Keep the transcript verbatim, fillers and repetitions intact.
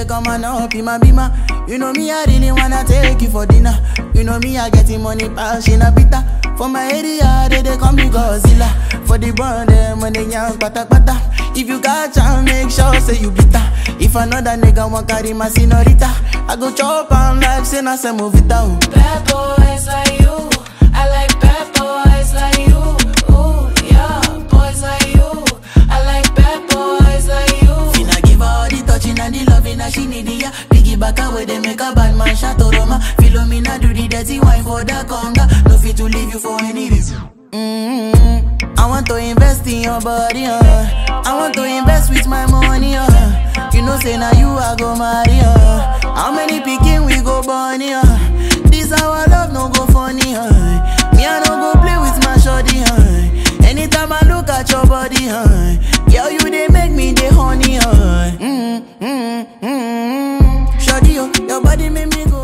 they come and up in my bima. You know me, I really wanna take you for dinner. You know me, I getting money, passion a bitter. For my area, they, they call me Godzilla. For the brand, them when they young, pata pata. If you got chance, make sure say you bitter. If another nigga want carry my senorita, I go chop on like say na se movita. Bad boys like you, I like bad boys like you. Ooh, yeah, boys like you, I like bad boys like you. Finna give her all the touching and the loving that she need, yeah. Piggy back away, they make a bad man shot Roma. Philomena do the dirty wine for the conga. No fit to leave you for any reason. Mm-hmm. I want to invest in your body, uh. I want to invest with my money, uh. You know say now you I go marry, uh. How many picking we go bunny, uh. This our love no go funny, uh. Me I no go play with my shorty, uh. Anytime I look at your body, uh. Girl you they make me the honey, uh. Mm-hmm, mm-hmm. Shorty, oh, your body make me go